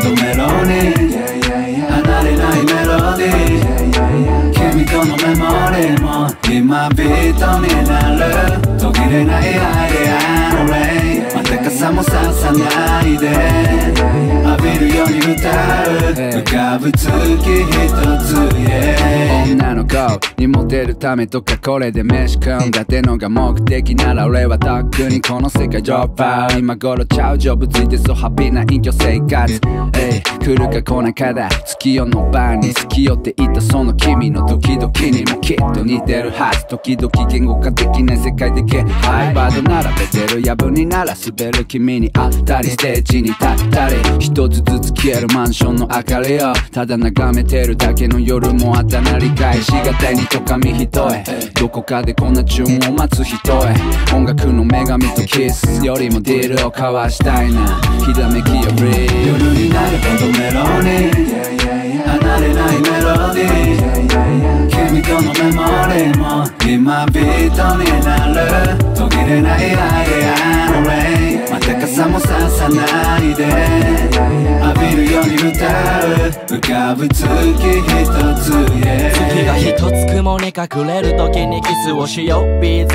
どメロディー離れないメロディー君とのメモリーも今ビートになる途切れないアイデアのレイまた傘もささないで浴びるように歌う浮かぶ月一つ、yeah、 女の子にモテるためとかこれで飯食うんだってのが目的なら俺はとっくにこの世界ドロップアウト今頃ちゃうジョブついてそうハッピーな隠居生活来るか来ないかだ月夜の晩に好きよって言ったその君の時々にもきっと似てるはず時々言語化できない世界的ハイバード並べてるやぶになら滑る君に会ったりステージに立ったり一つずつ消えるマンションの明かりをただ眺めてるだけの夜もあったなり返しがたいにと紙一重どこかでこんな注文を待つ人へ音楽の女神とキスよりもディールを交わしたいなひらめきより夜になるほどメロディー離れないメロディー君とのメモリーも今ビートになる途切れないアイデアのレイまた傘もささないで浴びるように歌う浮かぶ月一つ、yeah、 月が一つ雲に隠れる時にキスをしよう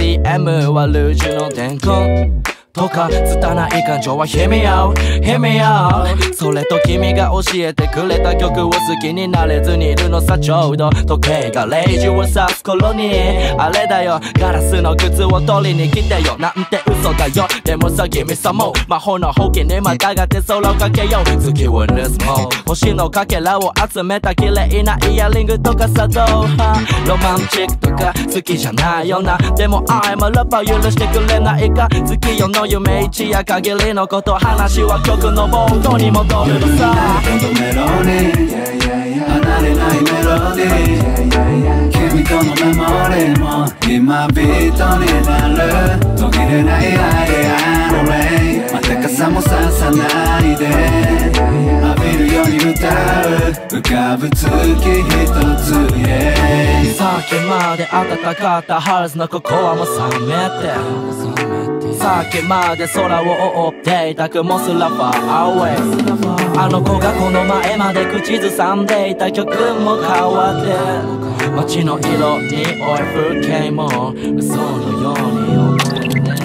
BGM はルージュの伝言とか拙い感情は Hear me out, hear me out それと君が教えてくれた曲を好きになれずにいるのさちょうど時計が0時を指す頃にあれだよガラスの靴を取りに来てよなんて嘘だよでもさ君さも魔法のほうきにまたがって空をかけよう月を盗もう星のかけらを集めた綺麗なイヤリングとかさどうロマンチックとか好きじゃないよなでも I'm a lover 許してくれないか月夜の夢一夜限りのこと話は曲の冒頭に戻るのさメロディー離れないメロディー君とのメモリーも今ビートになる途切れないアイデアのレイまた傘もささないで浴びるように歌う浮かぶ月一つ、yeah、 さっきまで暖かったハルズのココアも冷めてさっきまで空を覆っていた雲すらファーアウェイあの子がこの前まで口ずさんでいた曲も変わって街の色に追い風景も嘘のように思えるね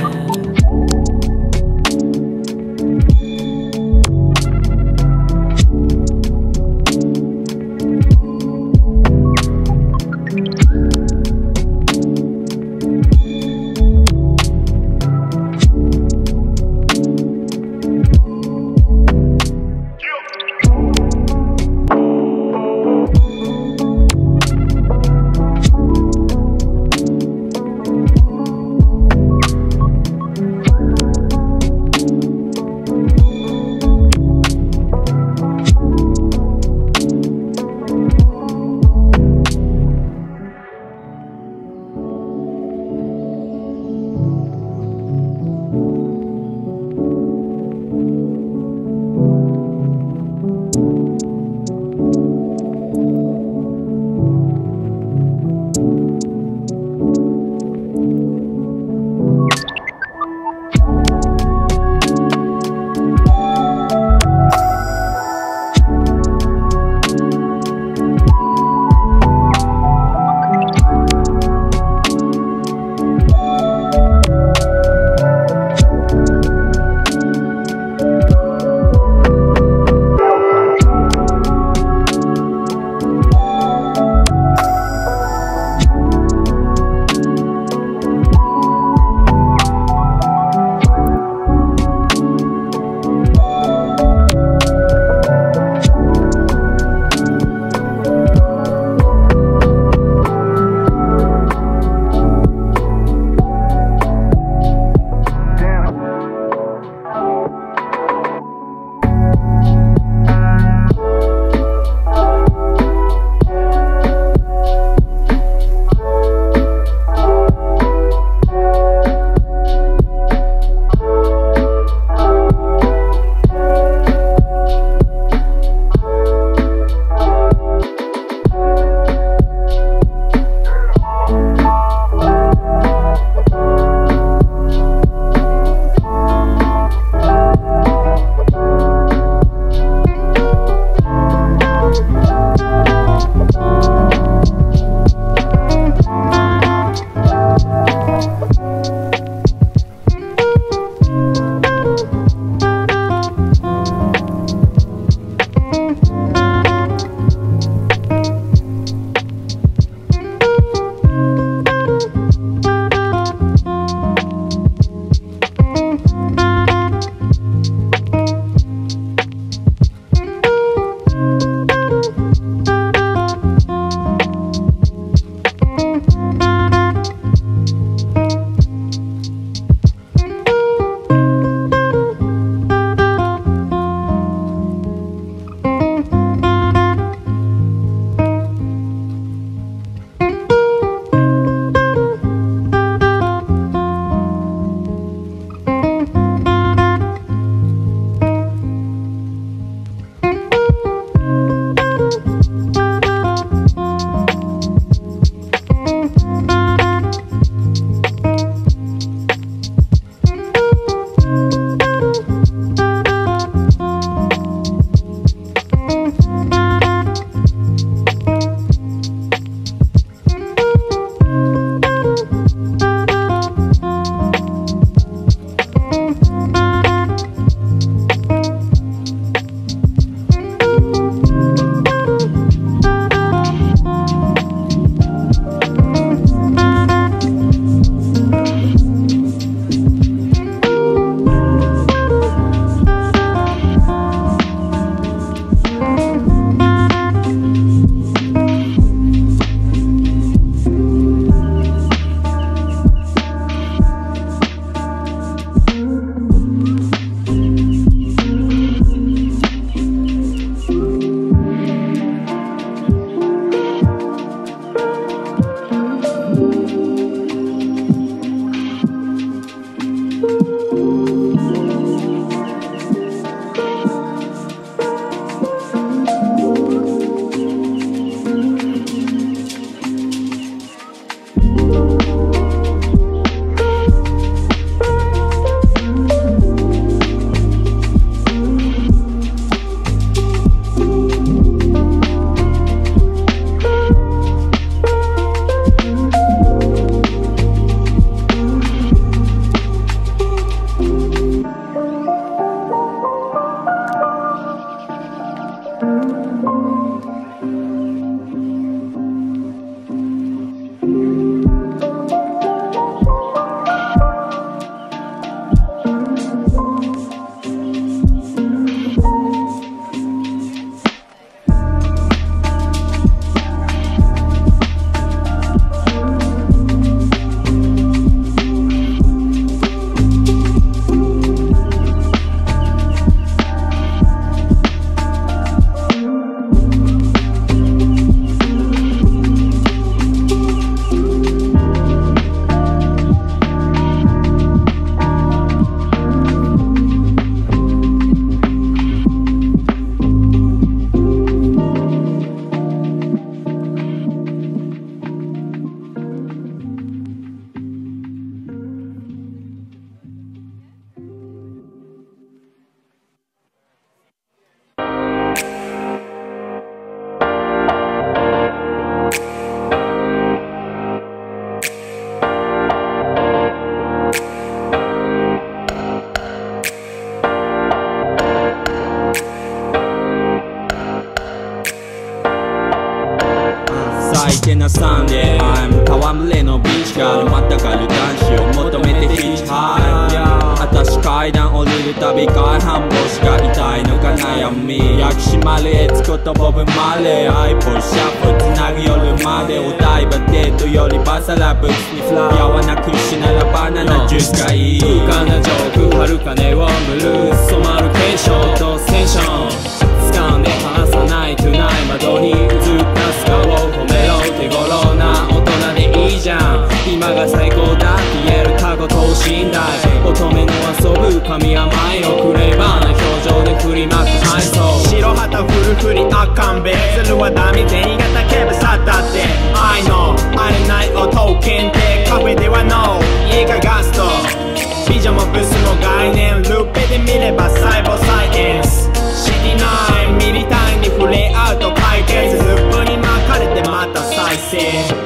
けなサンデー I'm 戯れのビーチからまたがる男子を求めてヒッチハイ私階段降りるたび外反母趾が痛いのが悩み焼き締まるエツコとボブマレーアイポルシャッフルつなぐ夜までお台場デートよりバサラブーツにフライやわなくしならバナナジュースがいい空間なジョークはるかネオンブルース染まる継承とセンション掴んで離さないトゥナイ窓に映ったスカを褒めろ手頃な大人でいいじゃん今が最高だって言える過去等身大乙女の遊ぶ神甘いのクレーバーな表情で振りまく愛想白旗フルフリあかんべそれはダメ銭形警部さったって愛のあれない音検定カフェでは NO 家がガスト美女もブスも概念ルーペで見れば細胞サイエンス CD9 ミリ単位に触れ合うと解決ループに巻かれてまた再生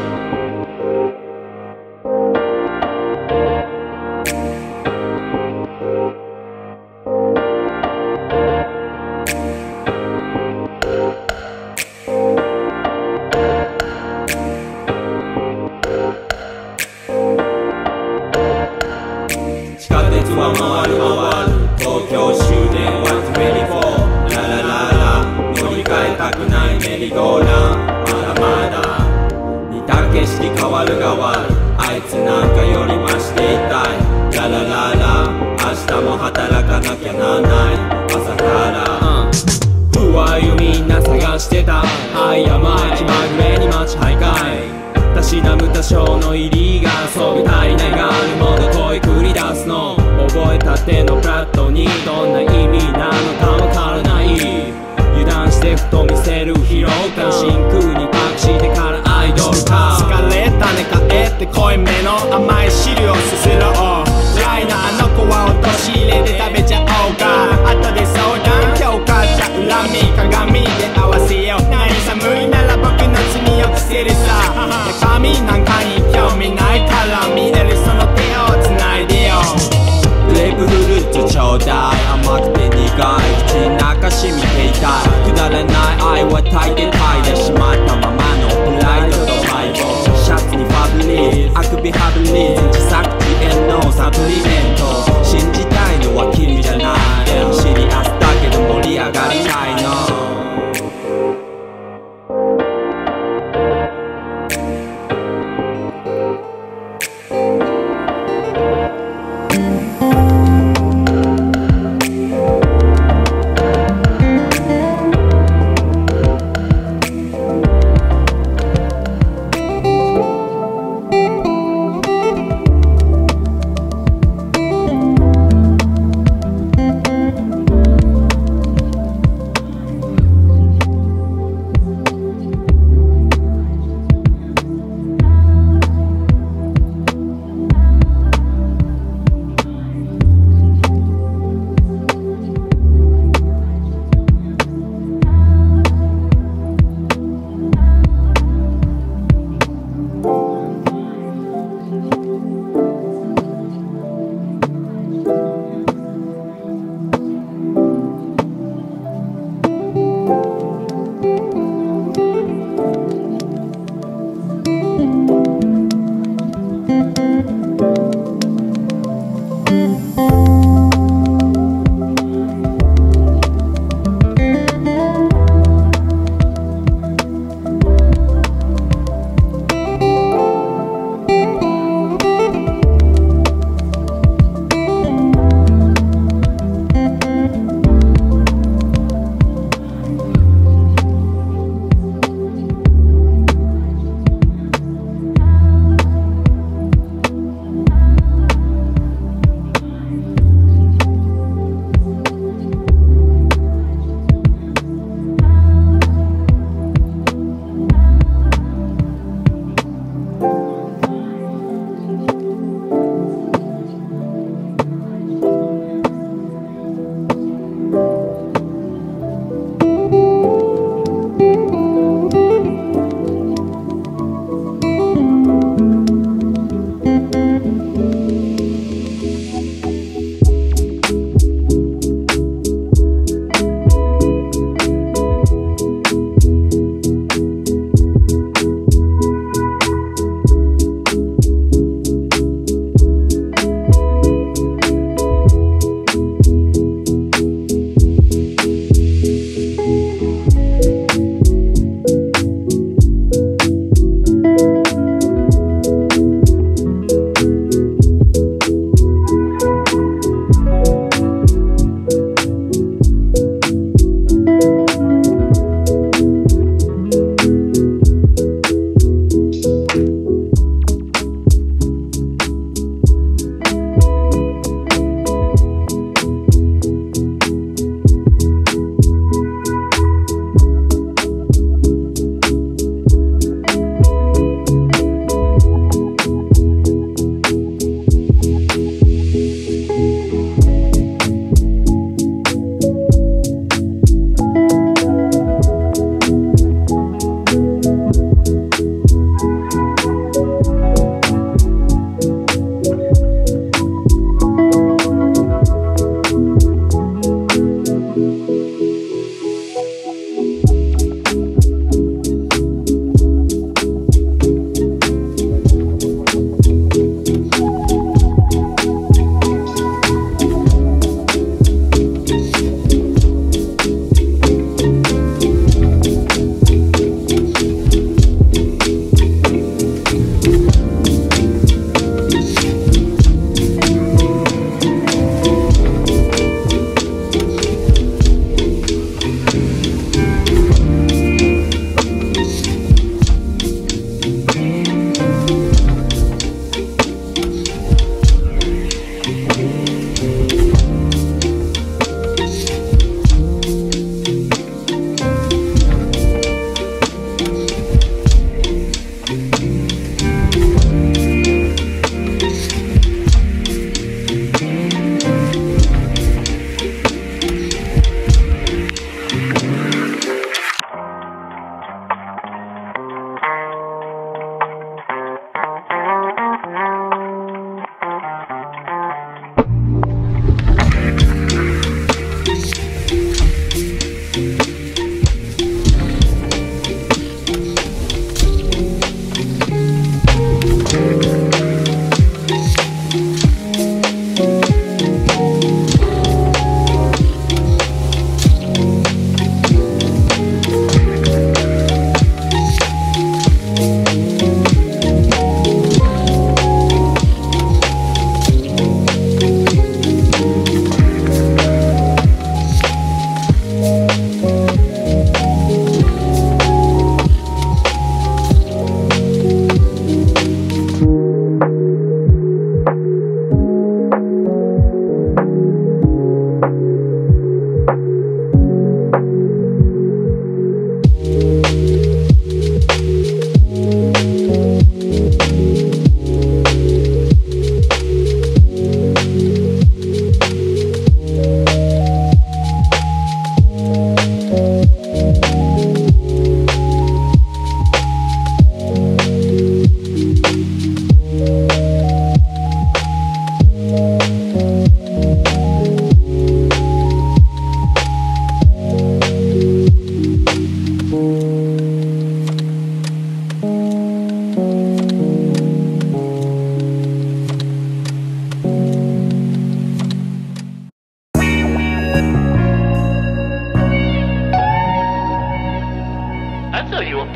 回る東京終電は24ララララ乗り換えたくないメリーゴーランまだまだ似た景色変わる変わるあいつなんかより増していたいララララ明日も働かなきゃなんない朝から不安をみんな探してた愛や前気まぐれに街徘徊たしなむ多少の入りがそび足りないがあるもの問い繰り出すの覚えたてのプラットにどんな意味なのかわからない油断してふと見せる疲労感真空に隠してからアイドルか疲れたね帰って濃いめの甘い汁をすすろうライナーの子は落とし入れで食べちゃおうか後で相談今日買った恨み鏡で合わせよう何寒いなら僕の罪を着せるさ神なんかに興味ないから見えるその手を繋いでよグレープフルーツちょうだい甘くて苦い口の中染みていたいくだらない愛は大抵嗅いでしまったままのプライドとマイボーシャツにファブリーズあくびハブリーズ自作自演のサプリメント信じたいのは君じゃないシリアスだけど盛り上がりたいの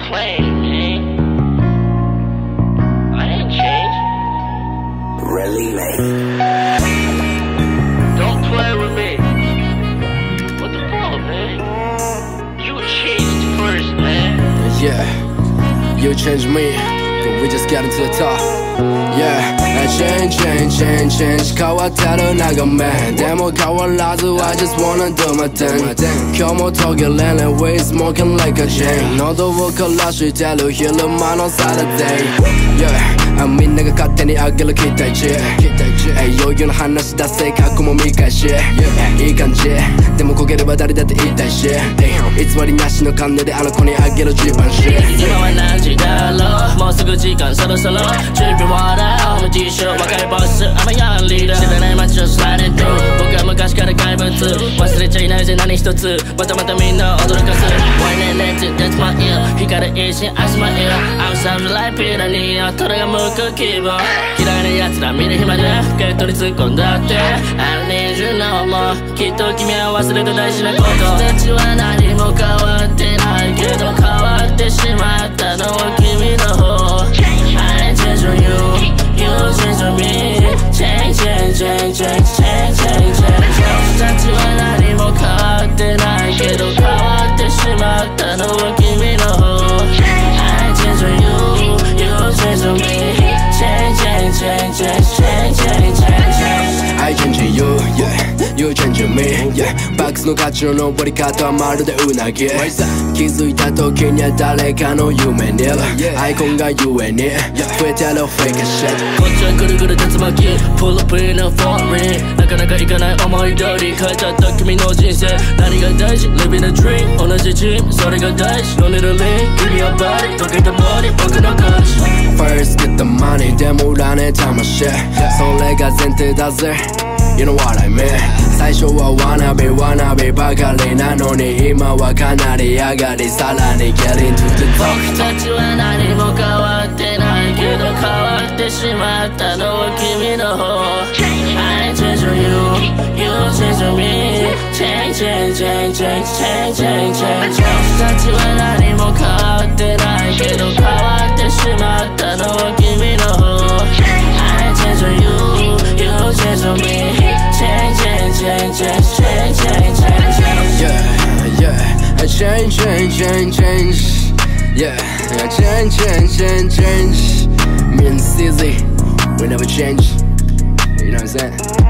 playing, man. I ain't changed. Really, man. Don't play with me. What the fuck, man? You changed first, man. Yeah, you changed me, but we just got into the top. Yeah, I change 変わってる眺めでも変わらず I just wanna do my thing 今日も途切れない We smoking like a chain 喉を枯らしてる昼間のサラダデイ Yeah、みんなが勝手に上げる期待値余裕の話だ性格も見返し、いい感じでも焦げれば誰だって言いたいし、偽りなしの金であの子にあげる自慢し今は何時だろうもうすぐ時間そろそろ準備はだおじいしょ若いボス I'm a young leader 知らない街をスライディング僕は昔から怪物忘れちゃいないぜ何一つまたまたみんな驚かす Why not that's my ear 光る一心 Ice my ear I'm sound like ピラニア虎が向く気分嫌いな奴ら見る暇でゲットに突っ込んだって I need you now もきっと君は忘れた大事なこと僕たちは何も変わってないけど変わってしまったのは君の方 I change on you You change on me Change 僕たちは何も変わってないけど変わってしまったのは君の方 I change on you You change on me Change I change you, yeah, you change me, yeah バックスの価値の登り方はまるでうなぎ気づいた時には誰かの夢にアイコンがゆえに増えてるフェイクシットこっちはぐるぐる竜巻 Pull up in a foreign なかなかいかない思い通り変えちゃった君の人生何が大事 Living a dream 同じチームそれが大事 No need a link Give me your body 溶けたボディ僕の価値 First get the money でも売らねえ魂それが前提だぜYou know what I mean 最初はwanna be ばかりなのに今はかなり上がりさらに Get into the top 僕たちは何も変わってないけど変わってしまったのは君の方 I change on you You change on me Change 僕たちは何も変わってないけど変わってしまったのは君の方 I change on you You change on me Change Yeah, I change Yeah, I change Means easy We never change You know what I'm saying